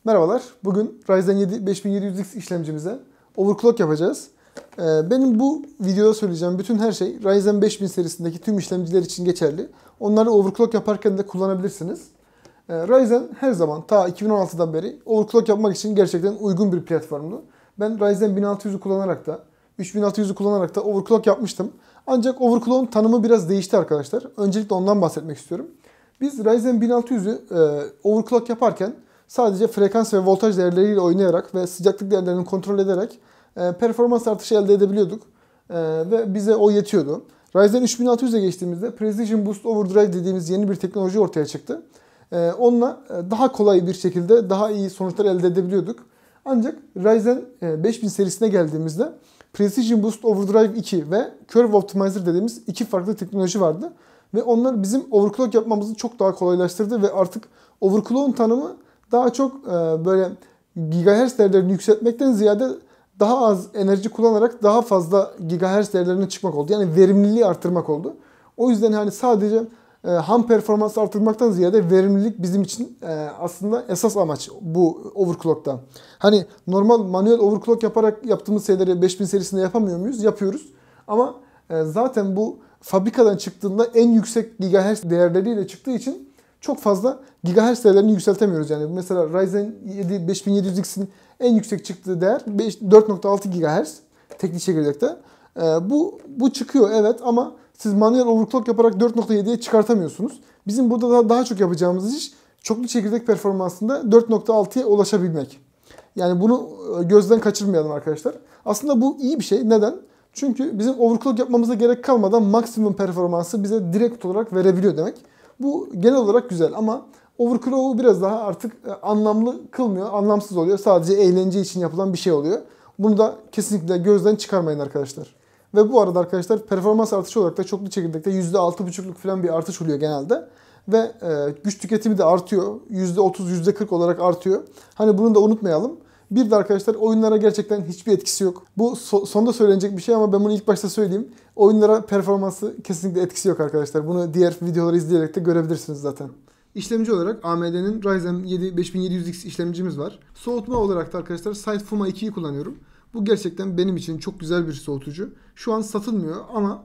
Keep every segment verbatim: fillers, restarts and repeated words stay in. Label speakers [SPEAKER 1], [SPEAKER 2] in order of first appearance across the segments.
[SPEAKER 1] Merhabalar. Bugün Ryzen yedi beş bin yedi yüz X işlemcimize overclock yapacağız. Benim bu videoda söyleyeceğim bütün her şey Ryzen beş bin serisindeki tüm işlemciler için geçerli. Onları overclock yaparken de kullanabilirsiniz. Ryzen her zaman ta iki bin on altıdan beri overclock yapmak için gerçekten uygun bir platformdu. Ben Ryzen bin altı yüzü kullanarak da üç bin altı yüzü kullanarak da overclock yapmıştım. Ancak overclock'un tanımı biraz değişti arkadaşlar. Öncelikle ondan bahsetmek istiyorum. Biz Ryzen bin altı yüzü overclock yaparken sadece frekans ve voltaj değerleriyle oynayarak ve sıcaklık değerlerini kontrol ederek e, performans artışı elde edebiliyorduk. E, ve bize o yetiyordu. Ryzen üç bin altı yüze geçtiğimizde Precision Boost Overdrive dediğimiz yeni bir teknoloji ortaya çıktı. E, onunla daha kolay bir şekilde daha iyi sonuçlar elde edebiliyorduk. Ancak Ryzen beş bin serisine geldiğimizde Precision Boost Overdrive iki ve Curve Optimizer dediğimiz iki farklı teknoloji vardı. Ve onlar bizim overclock yapmamızı çok daha kolaylaştırdı ve artık overclock'un tanımı daha çok böyle gigahertz değerlerini yükseltmekten ziyade daha az enerji kullanarak daha fazla gigahertz değerlerine çıkmak oldu. Yani verimliliği arttırmak oldu. O yüzden hani sadece ham performans arttırmaktan ziyade verimlilik bizim için aslında esas amaç bu overclock'ta. Hani normal manuel overclock yaparak yaptığımız şeyleri beş bin serisinde yapamıyor muyuz? Yapıyoruz. Ama zaten bu fabrikadan çıktığında en yüksek gigahertz değerleriyle çıktığı için çok fazla gigahertz değerlerini yükseltemiyoruz. Yani mesela Ryzen yedi beş bin yedi yüz X'in en yüksek çıktığı değer dört nokta altı gigahertz teknik çekirdekte. Ee, bu bu çıkıyor evet ama siz manuel overclock yaparak dört nokta yediye çıkartamıyorsunuz. Bizim burada daha, daha çok yapacağımız iş çoklu çekirdek performansında dört nokta altıya ulaşabilmek. Yani bunu gözden kaçırmayalım arkadaşlar. Aslında bu iyi bir şey. Neden? Çünkü bizim overclock yapmamıza gerek kalmadan maksimum performansı bize direkt olarak verebiliyor demek. Bu genel olarak güzel ama overclock'u biraz daha artık anlamlı kılmıyor, anlamsız oluyor. Sadece eğlence için yapılan bir şey oluyor. Bunu da kesinlikle gözden çıkarmayın arkadaşlar. Ve bu arada arkadaşlar performans artışı olarak da çoklu çekirdekte yüzde altı buçukluk falan bir artış oluyor genelde. Ve e, güç tüketimi de artıyor. yüzde otuz yüzde kırk olarak artıyor. Hani bunu da unutmayalım. Bir de arkadaşlar oyunlara gerçekten hiçbir etkisi yok. Bu so- sonda söylenecek bir şey ama ben bunu ilk başta söyleyeyim. Oyunlara performansı kesinlikle etkisi yok arkadaşlar. Bunu diğer videoları izleyerek de görebilirsiniz zaten. İşlemci olarak A M D'nin Ryzen yedi beş bin yedi yüz X işlemcimiz var. Soğutma olarak da arkadaşlar Sightfuma ikiyi kullanıyorum. Bu gerçekten benim için çok güzel bir soğutucu. Şu an satılmıyor ama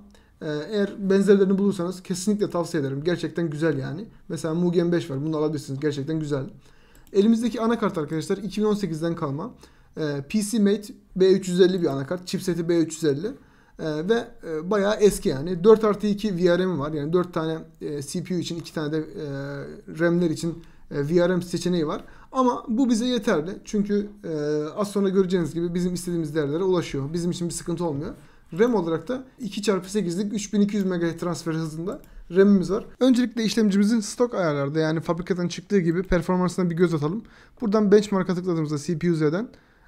[SPEAKER 1] eğer benzerlerini bulursanız kesinlikle tavsiye ederim. Gerçekten güzel yani. Mesela Mugen beş var. Bunu alabilirsiniz. Gerçekten güzel. Elimizdeki anakart arkadaşlar iki bin on sekizden kalma. P C Mate B üç yüz elli bir anakart. Chipseti B üç yüz elli. Ve bayağı eski yani. dört artı iki V R M'i var. Yani dört tane C P U için, iki tane de RAM'ler için V R M seçeneği var. Ama bu bize yeterli. Çünkü az sonra göreceğiniz gibi bizim istediğimiz değerlere ulaşıyor. Bizim için bir sıkıntı olmuyor. RAM olarak da iki çarpı sekizlik üç bin iki yüz megahertz transfer hızında RAM'imiz var. Öncelikle işlemcimizin stok ayarlarda yani fabrikadan çıktığı gibi performansına bir göz atalım. Buradan benchmark'a tıkladığımızda C P U Z'den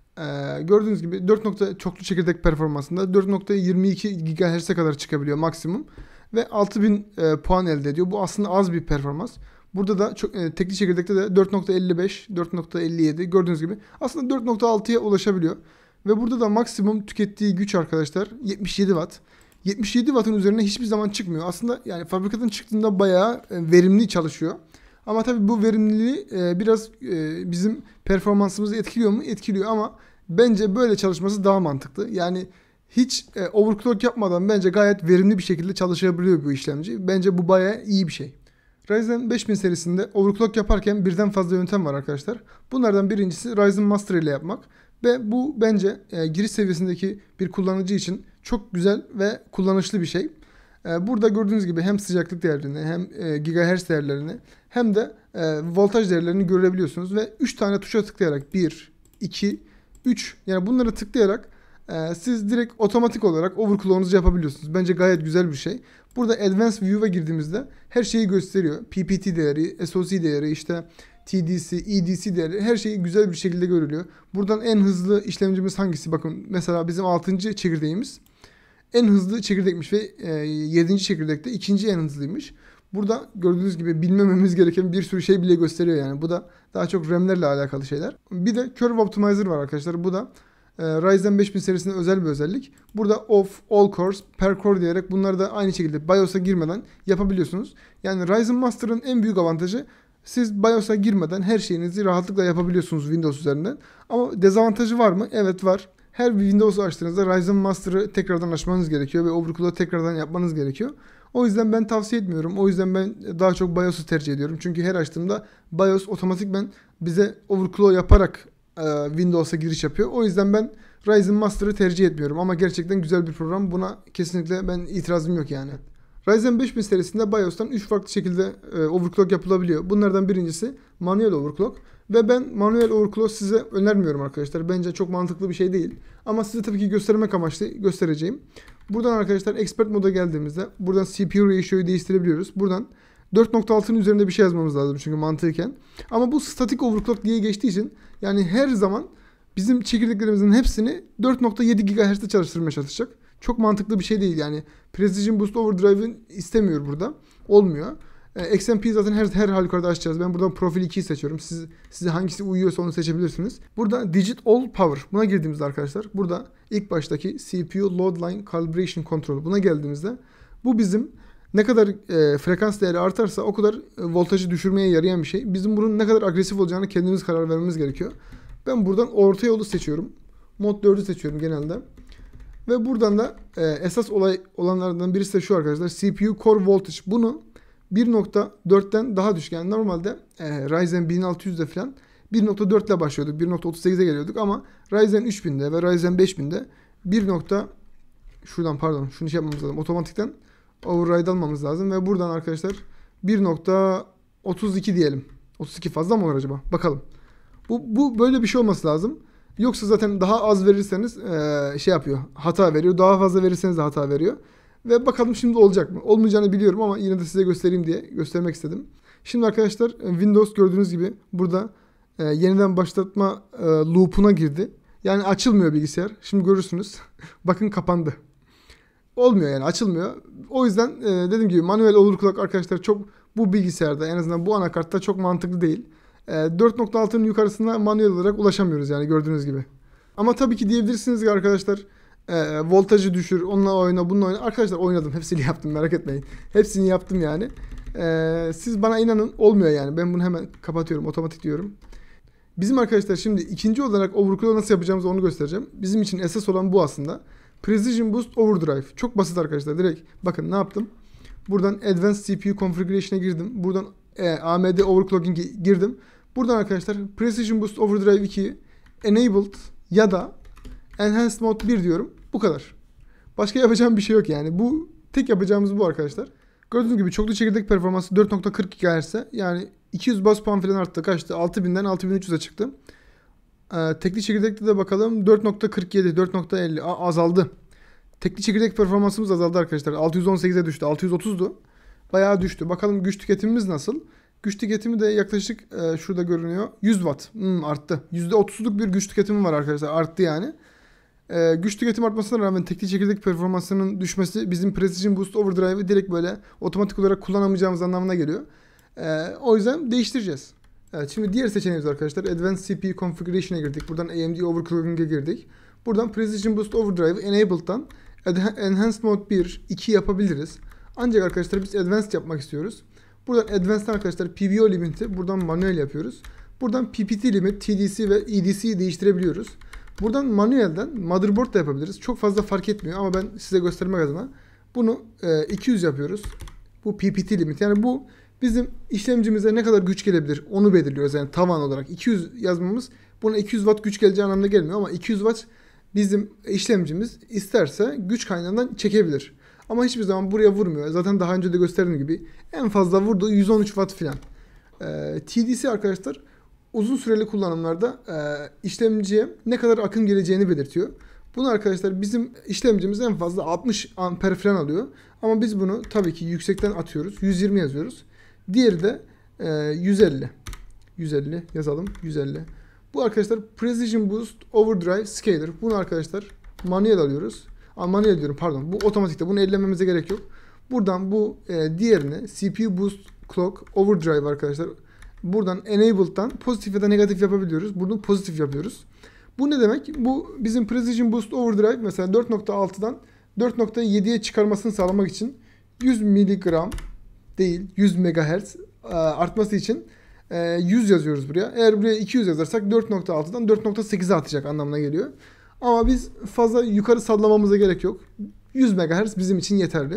[SPEAKER 1] Ee, gördüğünüz gibi dört nokta çoklu çekirdek performansında dört nokta yirmi iki gigahertz'e kadar çıkabiliyor maksimum ve altı bin e, puan elde ediyor. Bu aslında az bir performans. Burada da çok, e, tekli çekirdekte de dört nokta elli beş, dört nokta elli yedi gördüğünüz gibi aslında dört nokta altıya ulaşabiliyor. Ve burada da maksimum tükettiği güç arkadaşlar yetmiş yedi watt. yetmiş yedi wattın üzerine hiçbir zaman çıkmıyor. Aslında yani fabrikadan çıktığında bayağı e, verimli çalışıyor. Ama tabii bu verimliliği e, biraz e, bizim performansımızı etkiliyor mu? Etkiliyor ama bence böyle çalışması daha mantıklı. Yani hiç e, overclock yapmadan bence gayet verimli bir şekilde çalışabiliyor bu işlemci. Bence bu bayağı iyi bir şey. Ryzen beş bin serisinde overclock yaparken birden fazla yöntem var arkadaşlar. Bunlardan birincisi Ryzen Master ile yapmak. Ve bu bence e, giriş seviyesindeki bir kullanıcı için çok güzel ve kullanışlı bir şey. Burada gördüğünüz gibi hem sıcaklık değerlerini hem gigahertz değerlerini hem de voltaj değerlerini görebiliyorsunuz. Ve üç tane tuşa tıklayarak bir, iki, üç yani bunları tıklayarak siz direkt otomatik olarak overclock'unuzu yapabiliyorsunuz. Bence gayet güzel bir şey. Burada Advanced View'a girdiğimizde her şeyi gösteriyor. P P T değeri, S O C değeri, işte T D C, E D C değeri her şey güzel bir şekilde görülüyor. Buradan en hızlı işlemcimiz hangisi? Bakın mesela bizim altıncı çekirdeğimiz en hızlı çekirdekmiş ve yedinci çekirdekte ikinci en hızlıymış. Burada gördüğünüz gibi bilmememiz gereken bir sürü şey bile gösteriyor yani. Bu da daha çok RAM'lerle alakalı şeyler. Bir de Curve Optimizer var arkadaşlar. Bu da e, Ryzen beş bin serisinde özel bir özellik. Burada off, all cores, per core diyerek bunları da aynı şekilde BIOS'a girmeden yapabiliyorsunuz. Yani Ryzen Master'ın en büyük avantajı Siz BIOS'a girmeden her şeyinizi rahatlıkla yapabiliyorsunuz Windows üzerinden. Ama dezavantajı var mı? Evet var. Her bir Windows'u açtığınızda Ryzen Master'ı tekrardan açmanız gerekiyor ve overclock'u tekrardan yapmanız gerekiyor. O yüzden ben tavsiye etmiyorum. O yüzden ben daha çok BIOS'u tercih ediyorum. Çünkü her açtığımda BIOS otomatikman bize overclock yaparak e, Windows'a giriş yapıyor. O yüzden ben Ryzen Master'ı tercih etmiyorum. Ama gerçekten güzel bir program. Buna kesinlikle ben itirazım yok yani. Ryzen beş bin serisinde BIOS'tan üç farklı şekilde e, overclock yapılabiliyor. Bunlardan birincisi manuel overclock. Ve ben manuel overclock size önermiyorum arkadaşlar. Bence çok mantıklı bir şey değil. Ama size tabii ki göstermek amaçlı göstereceğim. Buradan arkadaşlar expert moda geldiğimizde buradan C P U ratio'yu değiştirebiliyoruz. Buradan dört nokta altının üzerinde bir şey yazmamız lazım çünkü mantıken. Ama bu static overclock diye geçtiği için yani her zaman bizim çekirdeklerimizin hepsini dört nokta yedi gigahertz'te çalıştırmaya çalışacak. Çok mantıklı bir şey değil yani. Precision Boost Overdrive'ın istemiyor burada. Olmuyor. E, X M P zaten her, her halükarda açacağız. Ben buradan Profil ikiyi seçiyorum. Siz, size hangisi uyuyorsa onu seçebilirsiniz. Burada Digit All Power. Buna girdiğimizde arkadaşlar burada ilk baştaki C P U Load Line Calibration Control. Buna geldiğimizde bu bizim ne kadar e, frekans değeri artarsa o kadar e, voltajı düşürmeye yarayan bir şey. Bizim bunun ne kadar agresif olacağını kendimiz karar vermemiz gerekiyor. Ben buradan orta yolu seçiyorum. Mod dördü seçiyorum genelde. Ve buradan da e, esas olay olanlardan birisi de şu arkadaşlar. C P U Core Voltage. Bunu bir nokta dörtten daha düşük. Yani normalde e, Ryzen bin altı yüzde falan bir nokta dört ile başlıyorduk. bir nokta otuz sekize geliyorduk ama Ryzen üç binde ve Ryzen beş binde bir. Şuradan pardon şunu şey yapmamız lazım. Otomatikten override almamız lazım ve buradan arkadaşlar bir nokta otuz iki diyelim. otuz iki fazla mı olur acaba? Bakalım. Bu, bu böyle bir şey olması lazım. Yoksa zaten daha az verirseniz ee, şey yapıyor. Hata veriyor. Daha fazla verirseniz de hata veriyor. Ve bakalım şimdi olacak mı? Olmayacağını biliyorum ama yine de size göstereyim diye göstermek istedim. Şimdi arkadaşlar Windows gördüğünüz gibi burada e, yeniden başlatma e, loop'una girdi. Yani açılmıyor bilgisayar. Şimdi görürsünüz. Bakın kapandı. Olmuyor yani açılmıyor. O yüzden e, dediğim gibi manuel overclock arkadaşlar çok bu bilgisayarda en azından bu anakartta çok mantıklı değil. dört nokta altının yukarısına manuel olarak ulaşamıyoruz yani gördüğünüz gibi. Ama tabii ki diyebilirsiniz ki arkadaşlar e, voltajı düşür, onunla oyna, bununla oyna. Arkadaşlar oynadım, hepsini yaptım merak etmeyin. Hepsini yaptım yani. E, siz bana inanın olmuyor yani. Ben bunu hemen kapatıyorum, otomatik diyorum. Bizim arkadaşlar şimdi ikinci olarak overclock nasıl yapacağımızı onu göstereceğim. Bizim için esas olan bu aslında. Precision Boost Overdrive. Çok basit arkadaşlar. Direkt bakın ne yaptım. Buradan Advanced C P U Configuration'a girdim. Buradan e, A M D Overclocking'e girdim. Buradan arkadaşlar Precision Boost Overdrive iki Enabled ya da Enhanced Mode bir diyorum. Bu kadar. Başka yapacağım bir şey yok yani. Bu tek yapacağımız bu arkadaşlar. Gördüğünüz gibi çoklu çekirdek performansı dört nokta kırk gigahertz'e yani iki yüz bas puan falan arttı. Kaçtı? altı binden altı bin üç yüze çıktı. Ee, tekli çekirdekte de bakalım dört nokta kırk yedi, dört nokta elli Aa, azaldı. Tekli çekirdek performansımız azaldı arkadaşlar. altı yüz on sekize düştü. altı yüz otuzdu. Bayağı düştü. Bakalım güç tüketimimiz nasıl? Güç tüketimi de yaklaşık e, şurada görünüyor. yüz watt. Hmm, arttı. yüzde otuzluk bir güç tüketimi var arkadaşlar. Arttı yani. E, güç tüketim artmasına rağmen tekli çekirdek performansının düşmesi bizim Precision Boost Overdrive'ı direkt böyle otomatik olarak kullanamayacağımız anlamına geliyor. E, o yüzden değiştireceğiz. Evet, şimdi diğer seçeneğimiz arkadaşlar Advanced C P U Configuration'a girdik. Buradan A M D Overclocking'e girdik. Buradan Precision Boost Overdrive Enabled'dan Enhanced Mode bir, iki yapabiliriz. Ancak arkadaşlar biz Advanced yapmak istiyoruz. Buradan Advanced'dan arkadaşlar P V O limit'i buradan manuel yapıyoruz. Buradan P P T limit, T D C ve E D C'yi değiştirebiliyoruz. Buradan manuelden motherboard da yapabiliriz. Çok fazla fark etmiyor ama ben size göstermek adına bunu e, iki yüz yapıyoruz. Bu P P T limit. Yani bu bizim işlemcimize ne kadar güç gelebilir onu belirliyoruz. Yani tavan olarak iki yüz yazmamız buna iki yüz watt güç geleceği anlamına gelmiyor ama iki yüz watt bizim işlemcimiz isterse güç kaynağından çekebilir. Ama hiçbir zaman buraya vurmuyor. Zaten daha önce de gösterdiğim gibi en fazla vurduğu yüz on üç watt filan. Ee, T D C arkadaşlar uzun süreli kullanımlarda e, işlemciye ne kadar akım geleceğini belirtiyor. Bunu arkadaşlar bizim işlemcimiz en fazla altmış amper falan alıyor. Ama biz bunu tabii ki yüksekten atıyoruz. yüz yirmi yazıyoruz. Diğeri de e, yüz elli. yüz elli yazalım. yüz elli. Bu arkadaşlar Precision Boost Overdrive Scaler. Bunu arkadaşlar manuel alıyoruz. Aa, manuel diyorum pardon. Bu otomatikte. Bunu ellememize gerek yok. Buradan bu e, diğerini C P U Boost Clock Overdrive arkadaşlar. Buradan Enabled'dan pozitif ya da negatif yapabiliyoruz. Bunu pozitif yapıyoruz. Bu ne demek? Bu bizim Precision Boost Overdrive mesela dört nokta altıdan dört nokta yediye çıkarmasını sağlamak için yüz miligram değil yüz megahertz artması için e, yüz yazıyoruz buraya. Eğer buraya iki yüz yazarsak dört nokta altıdan dört nokta sekize atacak anlamına geliyor. Ama biz fazla yukarı sallamamıza gerek yok. yüz megahertz bizim için yeterli.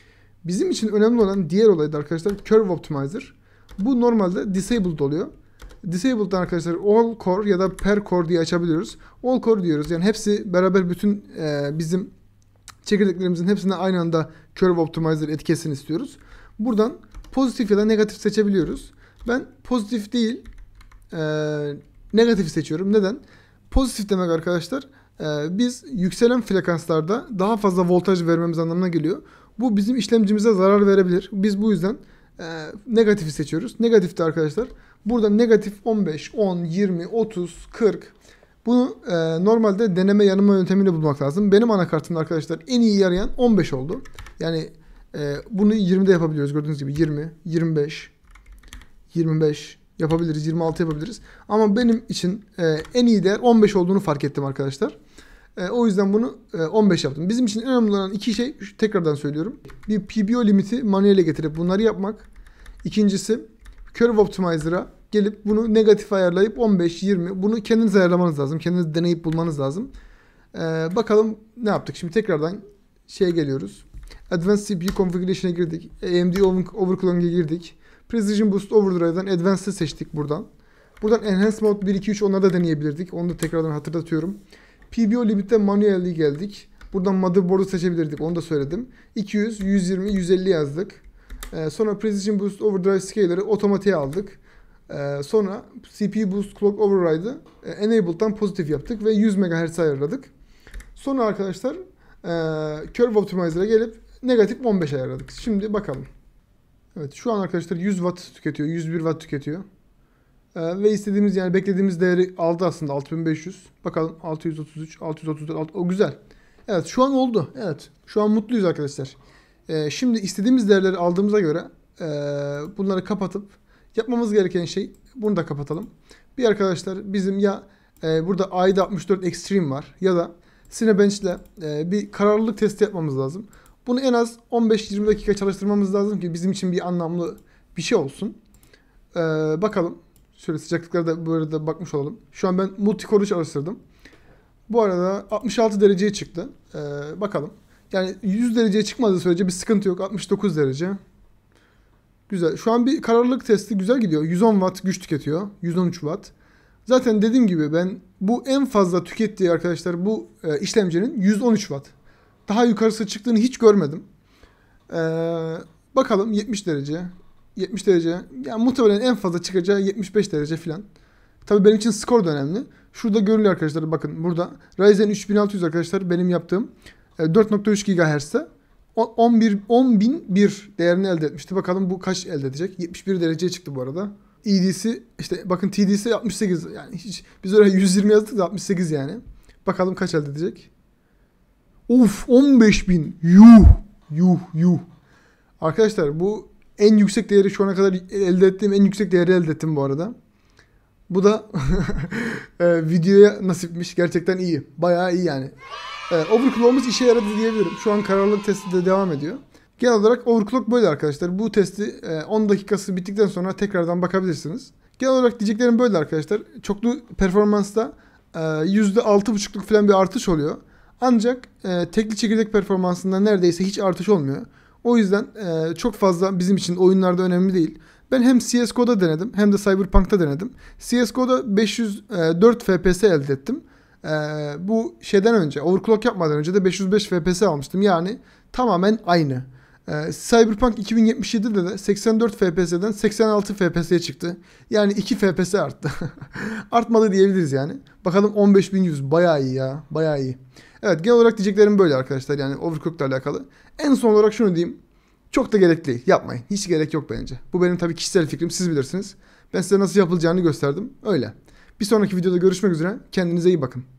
[SPEAKER 1] Bizim için önemli olan diğer olay da arkadaşlar Curve Optimizer. Bu normalde disabled oluyor. Disabled'dan arkadaşlar all core ya da per core diye açabiliyoruz. All core diyoruz. Yani hepsi beraber bütün e, bizim çekirdeklerimizin hepsine aynı anda Curve Optimizer etiketini istiyoruz. Buradan pozitif ya da negatif seçebiliyoruz. Ben pozitif değil e, negatif seçiyorum. Neden? Pozitif demek arkadaşlar e, biz yükselen frekanslarda daha fazla voltaj vermemiz anlamına geliyor. Bu bizim işlemcimize zarar verebilir. Biz bu yüzden e, negatifi seçiyoruz. Negatifte arkadaşlar burada negatif on beş, on, yirmi, otuz, kırk. Bunu e, normalde deneme yanılma yöntemiyle bulmak lazım. Benim anakartımda arkadaşlar en iyi yarayan on beş oldu. Yani e, bunu yirmide yapabiliyoruz. Gördüğünüz gibi yirmi, yirmi beş, yirmi beş yapabiliriz. yirmi altı yapabiliriz. Ama benim için e, en iyi değer on beş olduğunu fark ettim arkadaşlar. E, o yüzden bunu e, on beş yaptım. Bizim için en önemli olan iki şey, tekrardan söylüyorum. Bir P B O limiti manuele getirip bunları yapmak. İkincisi Curve Optimizer'a gelip bunu negatif ayarlayıp on beş, yirmi bunu kendiniz ayarlamanız lazım. Kendiniz deneyip bulmanız lazım. Ee, bakalım ne yaptık. Şimdi tekrardan şeye geliyoruz. Advanced C P U Configuration'a girdik. A M D Overclocking'e girdik. Precision Boost Overdrive'dan Advanced'ı seçtik buradan. Buradan Enhanced Mode bir, iki, üç onları da deneyebilirdik. Onu da tekrardan hatırlatıyorum. P B O Limit'te manuel'e geldik. Buradan Motherboard'u seçebilirdik. Onu da söyledim. iki yüz, yüz yirmi, yüz elli yazdık. Ee, sonra Precision Boost Overdrive Scaler'ı otomatiğe aldık. Ee, sonra C P U Boost Clock Override'ı e, Enabled'dan pozitif yaptık ve yüz megahertz ayarladık. Sonra arkadaşlar e, Curve Optimizer'a gelip negatif on beş ayarladık. Şimdi bakalım. Evet, şu an arkadaşlar yüz watt tüketiyor, yüz bir watt tüketiyor. Ee, ve istediğimiz yani beklediğimiz değeri aldı aslında altı bin beş yüz. Bakalım altı yüz otuz üç, altı yüz otuz dört, o güzel. Evet, şu an oldu. Evet, şu an mutluyuz arkadaşlar. Ee, şimdi istediğimiz değerleri aldığımıza göre e, bunları kapatıp yapmamız gereken şey, bunu da kapatalım. Bir arkadaşlar bizim ya e, burada A I D altmış dört Extreme var ya da Cinebench ile e, bir kararlılık testi yapmamız lazım. Bunu en az on beş yirmi dakika çalıştırmamız lazım ki bizim için bir anlamlı bir şey olsun. E, bakalım. Şöyle sıcaklıklara da böyle de bakmış olalım. Şu an ben multicore'u çalıştırdım. Bu arada altmış altı dereceye çıktı. E, bakalım. Yani yüz dereceye çıkmadığı sürece bir sıkıntı yok. altmış dokuz derece. Güzel. Şu an bir kararlılık testi güzel gidiyor. yüz on watt güç tüketiyor. yüz on üç watt. Zaten dediğim gibi ben bu en fazla tükettiği arkadaşlar bu e, işlemcinin yüz on üç watt. Daha yukarısı çıktığını hiç görmedim. Ee, bakalım yetmiş derece. yetmiş derece. Yani muhtemelen en fazla çıkacağı yetmiş beş derece falan. Tabii benim için skor da önemli. Şurada görünüyor arkadaşlar, bakın burada. Ryzen üç bin altı yüz arkadaşlar benim yaptığım e, dört nokta üç gigahertz'te on bir on bin bir değerini elde etmişti. Bakalım bu kaç elde edecek? yetmiş bir dereceye çıktı bu arada. E D C işte bakın T D C altmış sekiz, yani hiç biz oraya yüz yirmi yazdık da altmış sekiz yani. Bakalım kaç elde edecek? Of, on beş bin. Yuh. Yuh yuh. Arkadaşlar bu en yüksek değeri, şu ana kadar elde ettiğim en yüksek değeri elde ettim bu arada. Bu da e, videoya nasipmiş. Gerçekten iyi. Bayağı iyi yani. E, overclock'umuz işe yaradı diyebilirim. Şu an kararlılık testi de devam ediyor. Genel olarak overclock böyle arkadaşlar. Bu testi e, on dakikası bittikten sonra tekrardan bakabilirsiniz. Genel olarak diyeceklerim böyle arkadaşlar. Çoklu performansta e, yüzde altı buçukluk falan bir artış oluyor. Ancak e, tekli çekirdek performansında neredeyse hiç artış olmuyor. O yüzden e, çok fazla bizim için oyunlarda önemli değil. Ben hem C S G O'da denedim hem de Cyberpunk'ta denedim. C S G O'da beş yüz dört F P S elde ettim. E, bu şeyden önce, overclock yapmadan önce de beş yüz beş F P S almıştım. Yani tamamen aynı. E, Cyberpunk iki bin yetmiş yedi'de de seksen dört F P S'den seksen altı F P S'ye çıktı. Yani iki F P S arttı. Artmadı diyebiliriz yani. Bakalım on beş bin yüz bayağı iyi ya. Bayağı iyi. Evet, genel olarak diyeceklerim böyle arkadaşlar, yani overclock'la alakalı. En son olarak şunu diyeyim. Çok da gerekli değil. Yapmayın. Hiç gerek yok bence. Bu benim tabii kişisel fikrim. Siz bilirsiniz. Ben size nasıl yapılacağını gösterdim. Öyle. Bir sonraki videoda görüşmek üzere. Kendinize iyi bakın.